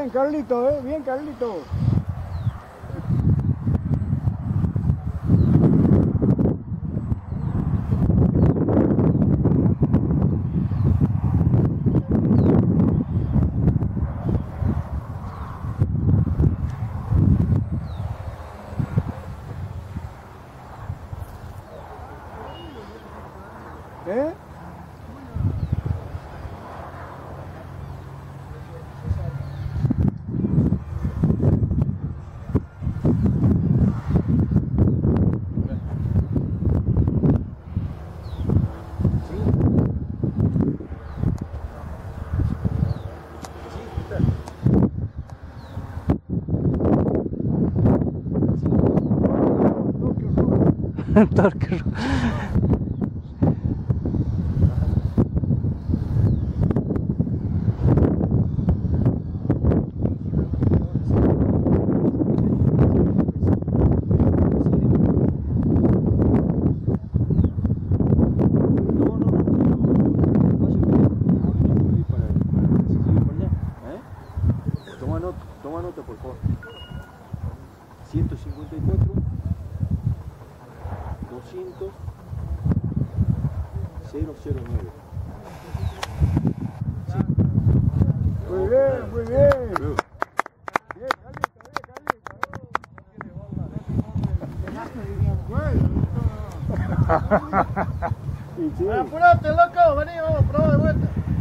Bien, Carlito, bien, Carlito. ¿Eh? Torque. Toma nota, por favor. 154 200 009. Sí. Muy bien, muy bien. Bien, Carlito, Apurate, loco, vení, vamos, probá de vuelta.